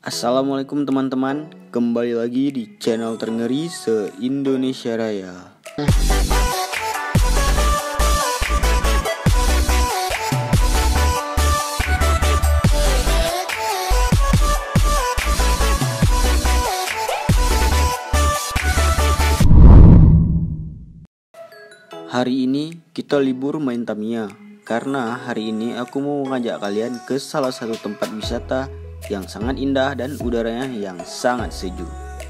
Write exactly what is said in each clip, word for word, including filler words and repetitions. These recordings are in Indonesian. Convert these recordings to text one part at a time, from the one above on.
Assalamualaikum teman-teman, kembali lagi di channel terngeri se-Indonesia Raya. Hari ini kita libur main Tamiya, karena hari ini aku mau ngajak kalian ke salah satu tempat wisata yang sangat indah dan udaranya yang sangat sejuk.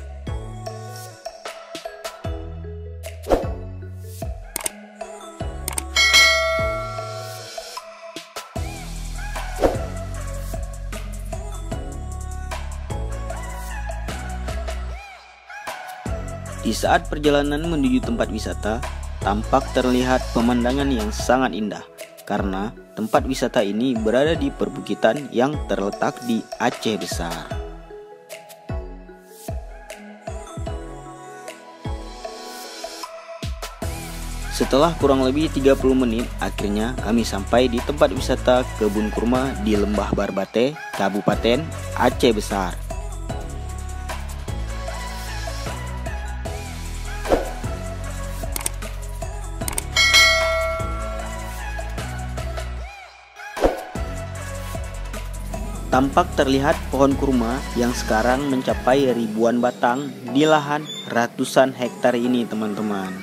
Di saat perjalanan menuju tempat wisata, tampak terlihat pemandangan yang sangat indah karena tempat wisata ini berada di perbukitan yang terletak di Aceh Besar. Setelah kurang lebih tiga puluh menit, akhirnya kami sampai di tempat wisata kebun kurma di Lembah Barbate, Kabupaten Aceh Besar. Tampak terlihat pohon kurma yang sekarang mencapai ribuan batang di lahan ratusan hektar ini, teman-teman.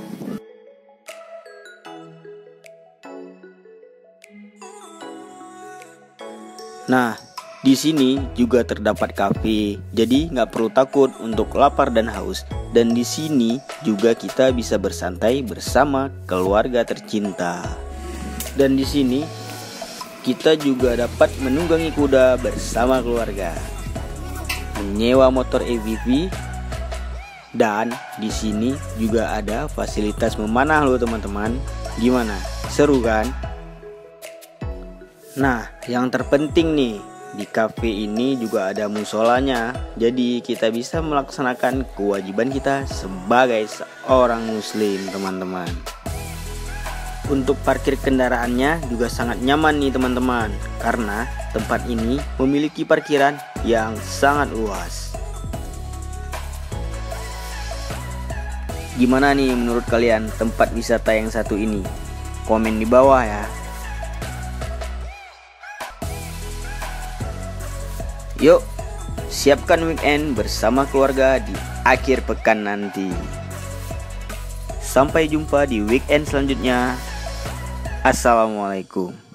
Nah, di sini juga terdapat kafe, jadi nggak perlu takut untuk lapar dan haus. Dan di sini juga kita bisa bersantai bersama keluarga tercinta. Dan di sini kita juga dapat menunggangi kuda bersama keluarga, menyewa motor A V V, dan di sini juga ada fasilitas memanah loh teman-teman. Gimana? Seru kan? Nah, yang terpenting nih, di kafe ini juga ada musolanya. Jadi kita bisa melaksanakan kewajiban kita sebagai seorang muslim, teman-teman. Untuk parkir kendaraannya juga sangat nyaman nih teman-teman, karena tempat ini memiliki parkiran yang sangat luas. Gimana nih menurut kalian tempat wisata yang satu ini? Komen di bawah ya. Yuk, siapkan weekend bersama keluarga di akhir pekan nanti. Sampai jumpa di weekend selanjutnya. Assalamualaikum.